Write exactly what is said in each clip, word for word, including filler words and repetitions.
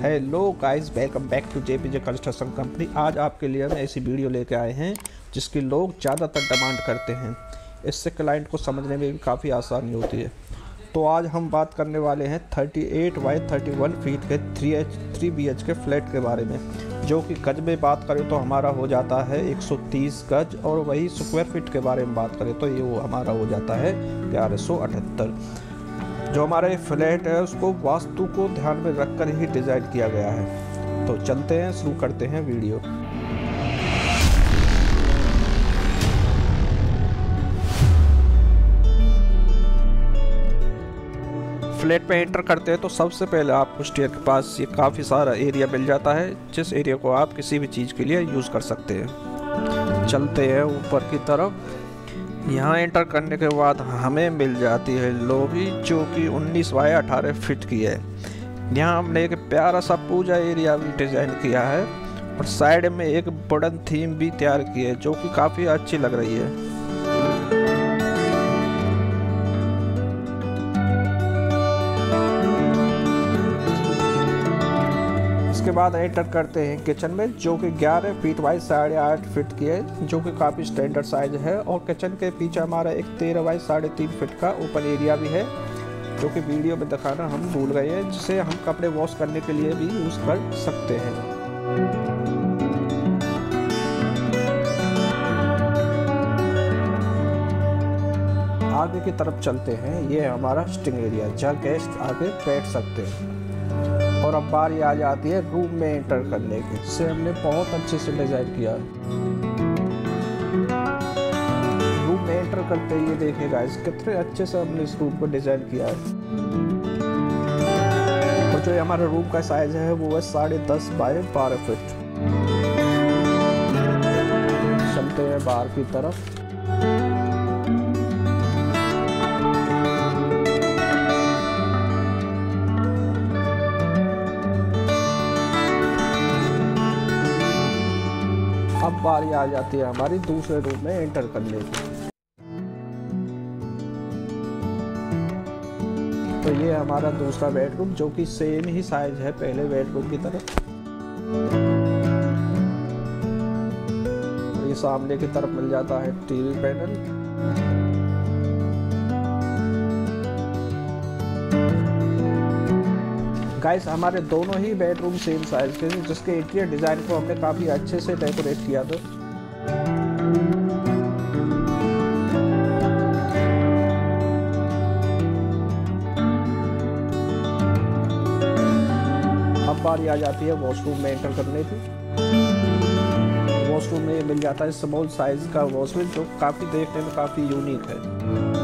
Hello guys, welcome back to JPJ construction company. आज आपके लिए हम ऐसी वीडियो लेके आए हैं जिसकी लोग ज़्यादातर डिमांड करते हैं। इससे क्लाइंट को समझने में भी काफ़ी आसानी होती है। तो आज हम बात करने वाले हैं अड़तीस बाई इकतीस फीट के three H three B H के फ्लैट के बारे में, जो कि गज में बात करें तो हमारा हो जाता है एक सौ तीस गज, और वही स्क्वायर फीट के बारे में बात करें तो ये वो हमारा हो जाता है ग्यारह सौ अठहत्तर। जो हमारा ये फ्लैट है उसको वास्तु को ध्यान में रखकर ही डिज़ाइन किया गया है। तो चलते हैं, शुरू करते हैं वीडियो। फ्लैट पे एंटर करते हैं तो सबसे पहले आपको स्टेयर के पास ये काफ़ी सारा एरिया मिल जाता है, जिस एरिया को आप किसी भी चीज़ के लिए यूज़ कर सकते हैं। चलते हैं ऊपर की तरफ। यहाँ एंटर करने के बाद हमें मिल जाती है लॉबी, जो कि उन्नीस बाई अठारह फीट की है। यहाँ हमने एक प्यारा सा पूजा एरिया भी डिज़ाइन किया है और साइड में एक वुडन थीम भी तैयार की है, जो कि काफ़ी अच्छी लग रही है। इसके बाद एंटर करते हैं किचन में, जो कि ग्यारह फीट बाई साढ़े आठ फीट की है, जो कि काफ़ी स्टैंडर्ड साइज है। और किचन के पीछे हमारा एक तेरह बाई साढ़े तीन फीट का ओपन एरिया भी है, जो कि वीडियो में दिखाना हम भूल गए हैं, जिसे हम कपड़े वॉश करने के लिए भी यूज़ कर सकते हैं। आगे की तरफ चलते हैं। ये हमारा सिटिंग एरिया, जहाँ गेस्ट आके बैठ सकते हैं। और अब बारी आ जाती है रूम में एंटर करने की, जिसे हमने बहुत अच्छे से डिज़ाइन किया है। रूम में एंटर करते ही ये देखिए गाइस, कितने अच्छे से हमने इस रूम को डिज़ाइन किया है। और जो हमारा रूम का साइज है वो है साढ़े दस बाई बारह फीट। चलते हैं बाहर की तरफ। अब बारी आ जाती है हमारी दूसरे रूम में एंटर करने की। तो ये हमारा दूसरा बेडरूम, जो कि सेम ही साइज है पहले बेडरूम की तरह। ये सामने की तरफ मिल जाता है टीवी पैनल। गाइस, हमारे दोनों ही बेडरूम सेम साइज के, जिसके इंटीरियर डिजाइन को हमने काफी अच्छे से डेकोरेट किया था। अब बारी आ जाती है वॉशरूम में एंटर करने की। वॉशरूम में मिल जाता है स्मॉल साइज का वॉशरूम, जो काफी देखने में काफी यूनिक है।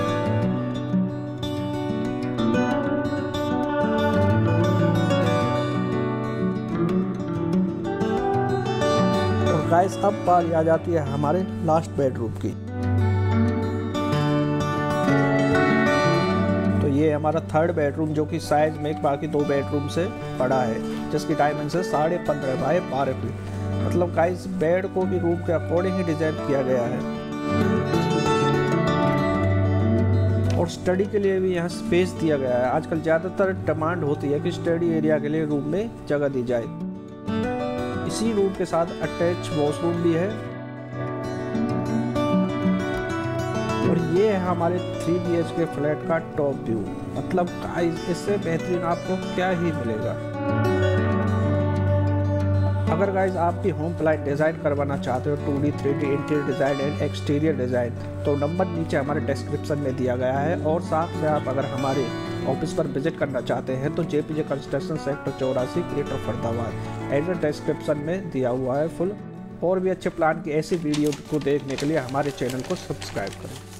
गाइस, अब बारी आ जाती है हमारे लास्ट बेडरूम की। तो ये हमारा थर्ड बेडरूम, जो कि साइज में बाकी दो बेडरूम से बड़ा है, जिसकी डायमेंशन साढ़े पंद्रह बाई बारह फीट। मतलब गाइस, बेड को भी रूम के अकॉर्डिंग ही डिजाइन किया गया है। और स्टडी के लिए भी यहाँ स्पेस दिया गया है। आजकल ज़्यादातर डिमांड होती है कि स्टडी एरिया के लिए रूम में जगह दी जाए। इसी रूम के साथ अटैच वॉशरूम भी है। और ये है हमारे थ्री बी एच के फ्लैट का टॉप व्यू। मतलब गाइस, इससे बेहतरीन आपको क्या ही मिलेगा। अगर गाइस आप भी होम प्लान डिज़ाइन करवाना चाहते हो, two D three D interior design and exterior design, तो नंबर नीचे हमारे डिस्क्रिप्शन में दिया गया है। और साथ में आप अगर हमारे ऑफिस पर विजिट करना चाहते हैं तो जेपीजे कंस्ट्रक्शन सेक्टर चौरासी ग्रेटर फरीदाबाद, एड्रेस डिस्क्रिप्शन में दिया हुआ है फुल। और भी अच्छे प्लान की ऐसी वीडियो को देखने के लिए हमारे चैनल को सब्सक्राइब करें।